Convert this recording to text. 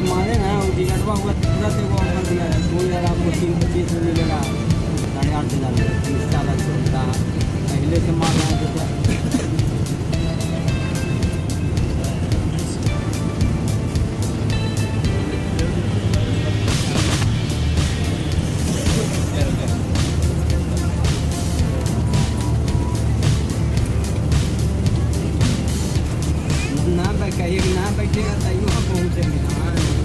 माने ना वो टिकटवा हुआ तुरंत एगो ऑफर दिया है 2000 आपको 325 में मिलेगा 8,500 में 30 सुविधा पहले से माल है तो ना कहिए कि ना बैठेगा तैयो हम पहुँचेंगे।